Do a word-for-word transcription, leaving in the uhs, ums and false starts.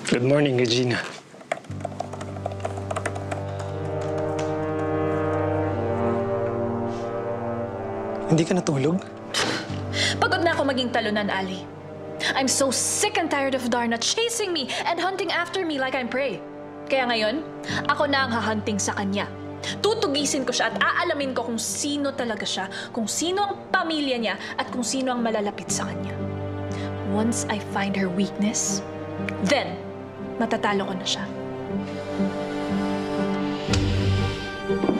Good morning, Regina. Hindi ka natulog? Pagod na ako maging talunan, Ali. I'm so sick and tired of Darna chasing me and hunting after me like I'm prey. Kaya ngayon, ako na ang hahunting sa kanya. Tutugisin ko siya at aalamin ko kung sino talaga siya, kung sino ang pamilya niya, at kung sino ang malalapit sa kanya. Once I find her weakness, then, matatalo ko na siya.